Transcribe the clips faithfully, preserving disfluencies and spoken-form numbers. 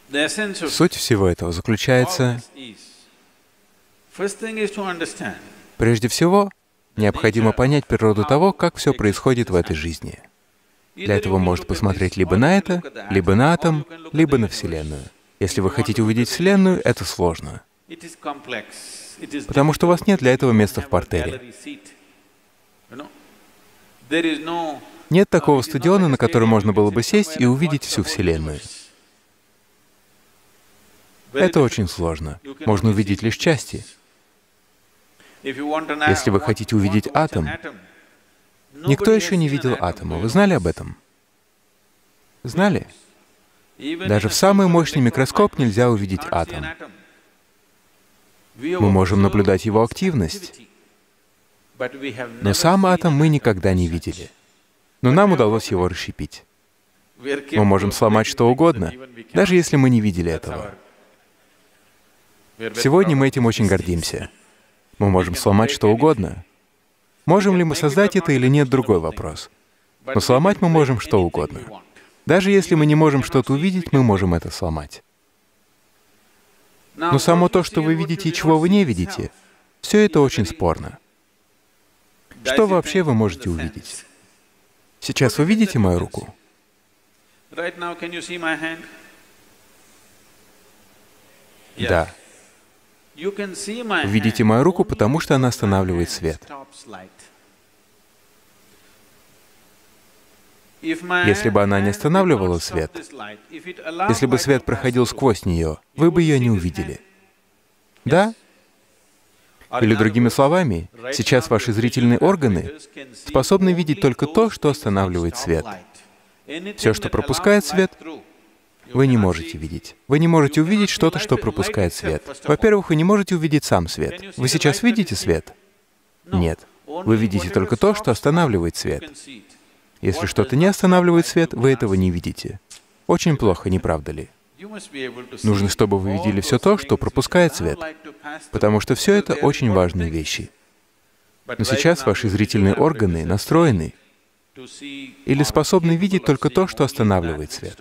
Суть всего этого заключается, прежде всего, необходимо понять природу того, как все происходит в этой жизни. Для этого можно посмотреть либо на это, либо на атом, либо на Вселенную. Если вы хотите увидеть Вселенную, это сложно, потому что у вас нет для этого места в партере. Нет такого стадиона, на который можно было бы сесть и увидеть всю Вселенную. Это очень сложно. Можно увидеть лишь части. Если вы хотите увидеть атом, никто еще не видел атома. Вы знали об этом? Знали? Даже в самый мощный микроскоп нельзя увидеть атом. Мы можем наблюдать его активность, но сам атом мы никогда не видели. Но нам удалось его расщепить. Мы можем сломать что угодно, даже если мы не видели этого. Сегодня мы этим очень гордимся. Мы можем сломать что угодно. Можем ли мы создать это или нет — другой вопрос. Но сломать мы можем что угодно. Даже если мы не можем что-то увидеть, мы можем это сломать. Но само то, что вы видите и чего вы не видите, все это очень спорно. Что вообще вы можете увидеть? Сейчас вы видите мою руку? Да. Вы видите мою руку, потому что она останавливает свет. Если бы она не останавливала свет, если бы свет проходил сквозь нее, вы бы ее не увидели. Да? Или другими словами, сейчас ваши зрительные органы способны видеть только то, что останавливает свет. Все, что пропускает свет, вы не можете видеть. Вы не можете увидеть что-то, что пропускает свет. Во-первых, вы не можете увидеть сам свет. Вы сейчас видите свет? Нет. Вы видите только то, что останавливает свет. Если что-то не останавливает свет, вы этого не видите. Очень плохо, не правда ли? Нужно, чтобы вы видели все то, что пропускает свет, потому что все это очень важные вещи. Но сейчас ваши зрительные органы настроены или способны видеть только то, что останавливает свет.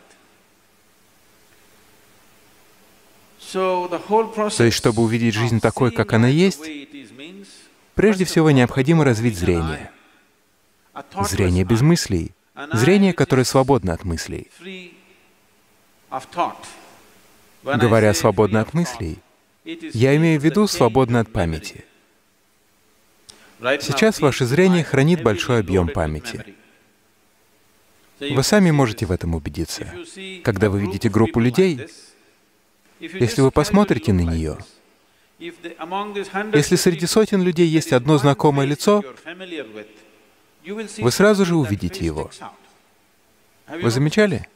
То есть, чтобы увидеть жизнь такой, как она есть, прежде всего необходимо развить зрение. Зрение без мыслей. Зрение, которое свободно от мыслей. Говоря «свободно от мыслей», я имею в виду свободно от памяти. Сейчас ваше зрение хранит большой объем памяти. Вы сами можете в этом убедиться. Когда вы видите группу людей, если вы посмотрите на нее, если среди сотен людей есть одно знакомое лицо, вы сразу же увидите его. Вы замечали?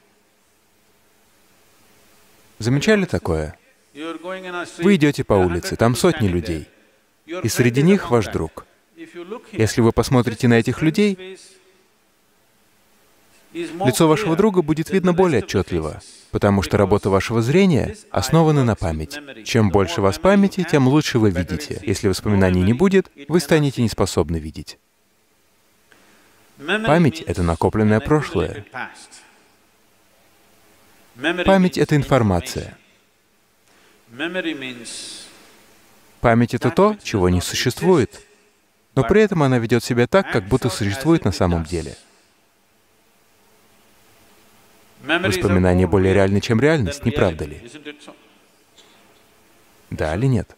Замечали такое? Вы идете по улице, там сотни людей, и среди них ваш друг. Если вы посмотрите на этих людей, лицо вашего друга будет видно более отчетливо, потому что работа вашего зрения основана на памяти. Чем больше у вас памяти, тем лучше вы видите. Если воспоминаний не будет, вы станете неспособны видеть. Память — это накопленное прошлое. Память — это информация. Память — это то, чего не существует, но при этом она ведет себя так, как будто существует на самом деле. Воспоминания более реальны, чем реальность, не правда ли? Да или нет?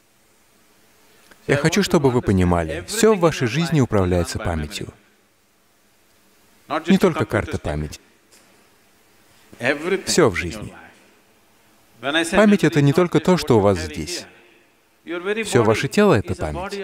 Я хочу, чтобы вы понимали, все в вашей жизни управляется памятью. Не только карта памяти. Все в жизни. Память — это не только то, что у вас здесь. Все ваше тело — это память.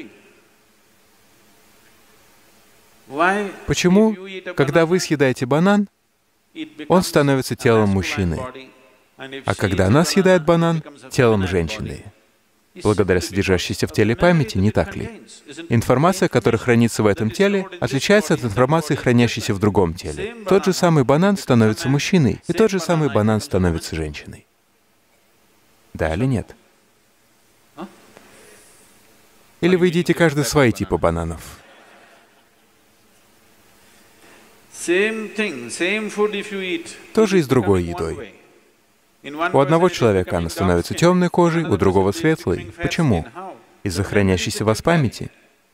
Почему, когда вы съедаете банан, он становится телом мужчины, а когда она съедает банан — телом женщины? Благодаря содержащейся в теле памяти, не так ли? Информация, которая хранится в этом теле, отличается от информации, хранящейся в другом теле. Тот же самый банан становится мужчиной, и тот же самый банан становится женщиной. Да или нет? Или вы едите каждый свои типы бананов? Тоже и с другой едой. У одного человека она становится темной кожей, у другого светлой. Почему? Из-за хранящейся в вас памяти.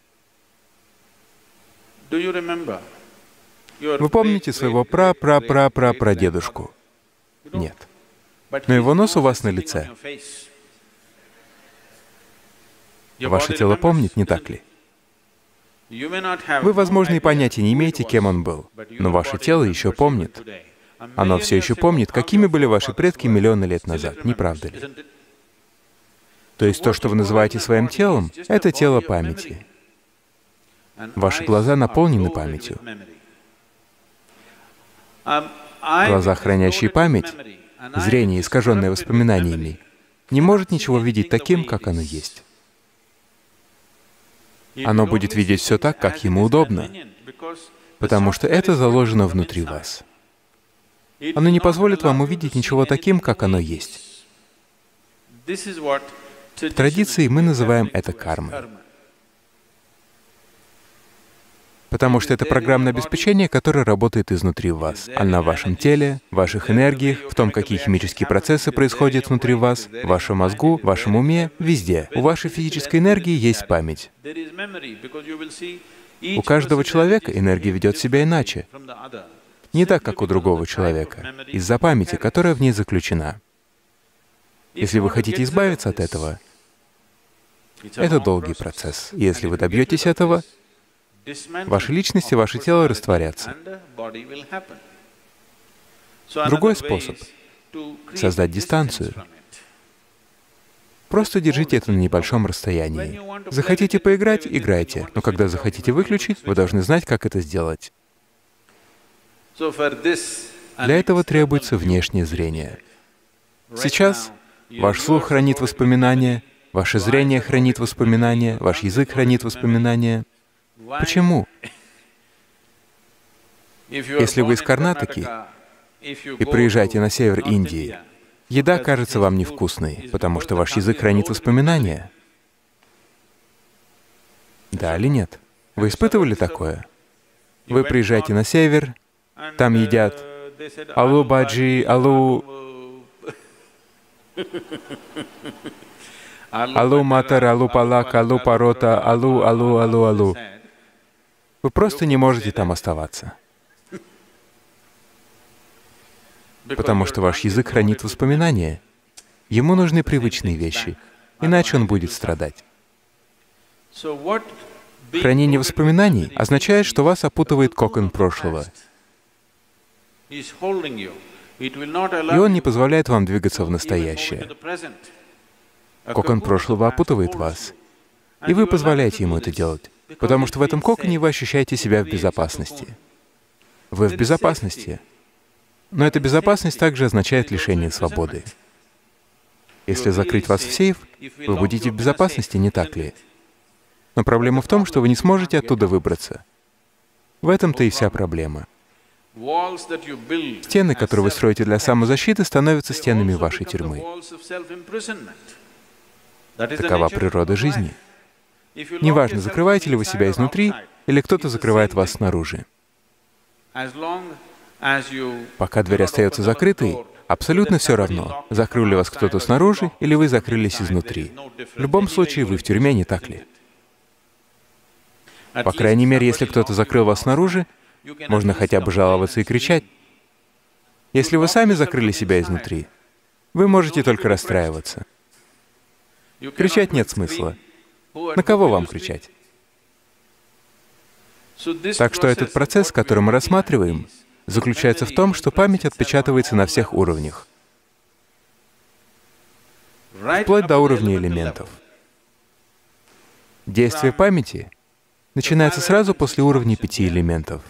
Вы помните своего пра-пра-пра-пра-прадедушку? Нет. Но его нос у вас на лице. Ваше тело помнит, не так ли? Вы, возможно, и понятия не имеете, кем он был, но ваше тело еще помнит. Оно все еще помнит, какими были ваши предки миллионы лет назад, не правда ли? То есть то, что вы называете своим телом, это тело памяти. Ваши глаза наполнены памятью. Глаза, хранящие память, зрение, искаженное воспоминаниями, не может ничего видеть таким, как оно есть. Оно будет видеть все так, как ему удобно, потому что это заложено внутри вас. Оно не позволит вам увидеть ничего таким, как оно есть. В традиции мы называем это кармой. Потому что это программное обеспечение, которое работает изнутри вас. Оно в вашем теле, в ваших энергиях, в том, какие химические процессы происходят внутри вас, в вашем мозгу, в вашем уме, везде. У вашей физической энергии есть память. У каждого человека энергия ведет себя иначе. Не так, как у другого человека, из-за памяти, которая в ней заключена. Если вы хотите избавиться от этого, это долгий процесс. И если вы добьетесь этого, ваша личность и ваше тело растворятся. Другой способ — создать дистанцию. Просто держите это на небольшом расстоянии. Захотите поиграть — играйте, но когда захотите выключить, вы должны знать, как это сделать. Для этого требуется внешнее зрение. Сейчас ваш слух хранит воспоминания, ваше зрение хранит воспоминания, ваш язык хранит воспоминания. Почему? Если вы из Карнатаки и приезжаете на север Индии, еда кажется вам невкусной, потому что ваш язык хранит воспоминания. Да или нет? Вы испытывали такое? Вы приезжаете на север, там едят алу баджи, алу... алу матар, алу палак, алу парота, алу, алу, алу, алу. Вы просто не можете там оставаться. Потому что ваш язык хранит воспоминания. Ему нужны привычные вещи, иначе он будет страдать. Хранение воспоминаний означает, что вас опутывает кокон прошлого. И он не позволяет вам двигаться в настоящее. Кокон прошлого опутывает вас, и вы позволяете ему это делать, потому что в этом коконе вы ощущаете себя в безопасности. Вы в безопасности. Но эта безопасность также означает лишение свободы. Если закрыть вас в сейф, вы будете в безопасности, не так ли? Но проблема в том, что вы не сможете оттуда выбраться. В этом-то и вся проблема. Стены, которые вы строите для самозащиты, становятся стенами вашей тюрьмы. Такова природа жизни. Неважно, закрываете ли вы себя изнутри, или кто-то закрывает вас снаружи. Пока дверь остается закрытой, абсолютно все равно, закрыл ли вас кто-то снаружи, или вы закрылись изнутри. В любом случае, вы в тюрьме, не так ли? По крайней мере, если кто-то закрыл вас снаружи, можно хотя бы жаловаться и кричать. Если вы сами закрыли себя изнутри, вы можете только расстраиваться. Кричать нет смысла. На кого вам кричать? Так что этот процесс, который мы рассматриваем, заключается в том, что память отпечатывается на всех уровнях, вплоть до уровня элементов. Действие памяти начинается сразу после уровня пяти элементов.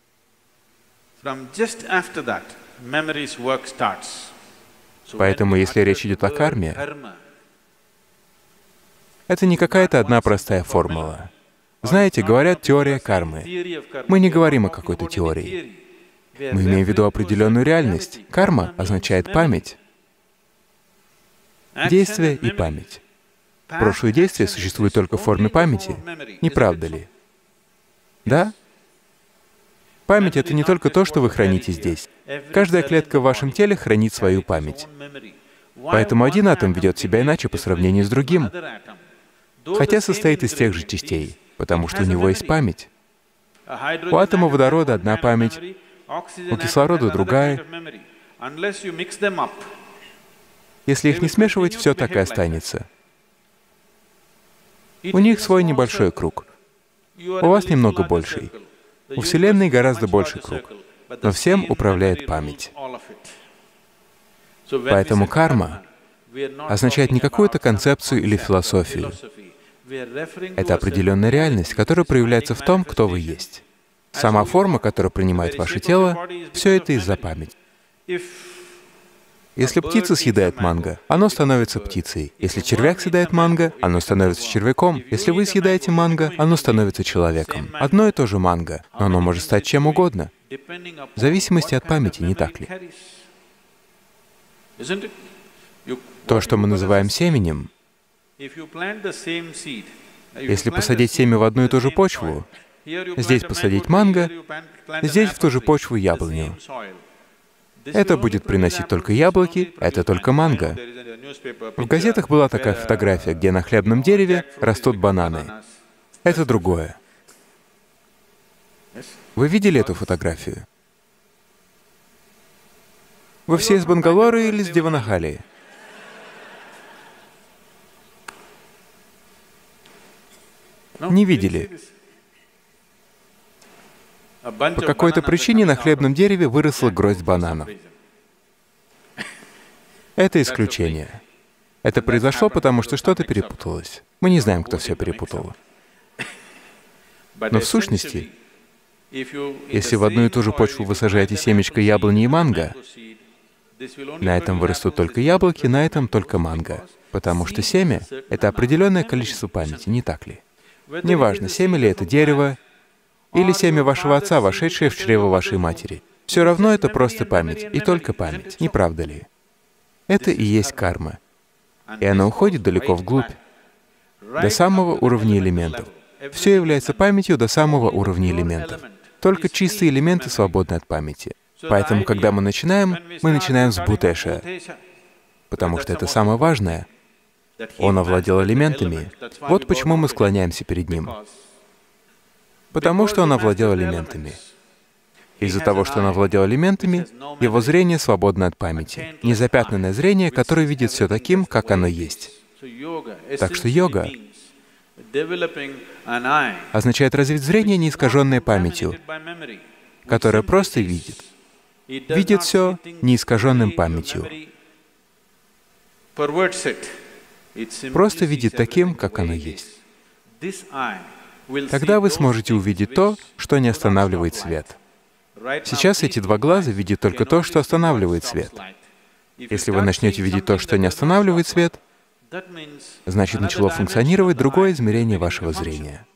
Поэтому, если речь идет о карме, это не какая-то одна простая формула. Знаете, говорят теория кармы. Мы не говорим о какой-то теории. Мы имеем в виду определенную реальность. Карма означает память. Действие и память. Прошлые действия существуют только в форме памяти. Не правда ли? Да? Память — это не только то, что вы храните здесь. Каждая клетка в вашем теле хранит свою память. Поэтому один атом ведет себя иначе по сравнению с другим, хотя состоит из тех же частей, потому что у него есть память. У атома водорода одна память, у кислорода другая. Если их не смешивать, все так и останется. У них свой небольшой круг. У вас немного больший. У Вселенной гораздо больше круг. Но всем управляет память. Поэтому карма означает не какую-то концепцию или философию. Это определенная реальность, которая проявляется в том, кто вы есть. Сама форма, которую принимает ваше тело, все это из-за памяти. Если птица съедает манго, оно становится птицей. Если червяк съедает манго, оно становится червяком. Если вы съедаете манго, оно становится человеком. Одно и то же манго, но оно может стать чем угодно, в зависимости от памяти, не так ли? То, что мы называем семенем, если посадить семя в одну и ту же почву, здесь посадить манго, здесь в ту же почву яблоню. Это будет приносить только яблоки, это только манго. В газетах была такая фотография, где на хлебном дереве растут бананы. Это другое. Вы видели эту фотографию? Вы все из Бангалора или из Деванахали? Не видели. По какой-то причине на хлебном дереве выросла гроздь бананов. Это исключение. Это произошло, потому что что-то перепуталось. Мы не знаем, кто все перепутал. Но в сущности, если в одну и ту же почву вы сажаете семечко яблони и манго, на этом вырастут только яблоки, на этом только манго. Потому что семя — это определенное количество памяти, не так ли? Неважно, семя ли это дерево, или семя вашего отца, вошедшее в чрево вашей матери. Все равно это просто память, и только память, не правда ли? Это и есть карма. И она уходит далеко вглубь, до самого уровня элементов. Все является памятью до самого уровня элементов. Только чистые элементы свободны от памяти. Поэтому, когда мы начинаем, мы начинаем с Бхутеша, потому что это самое важное. Он овладел элементами. Вот почему мы склоняемся перед ним. Потому что он овладел элементами. Из-за того, что он овладел элементами, его зрение свободно от памяти. Незапятнанное зрение, которое видит все таким, как оно есть. Так что йога означает развить зрение, не искаженное памятью, которое просто видит. Видит все не искаженным памятью. Просто видит таким, как оно есть. Тогда вы сможете увидеть то, что не останавливает свет. Сейчас эти два глаза видят только то, что останавливает свет. Если вы начнете видеть то, что не останавливает свет, значит, начало функционировать другое измерение вашего зрения.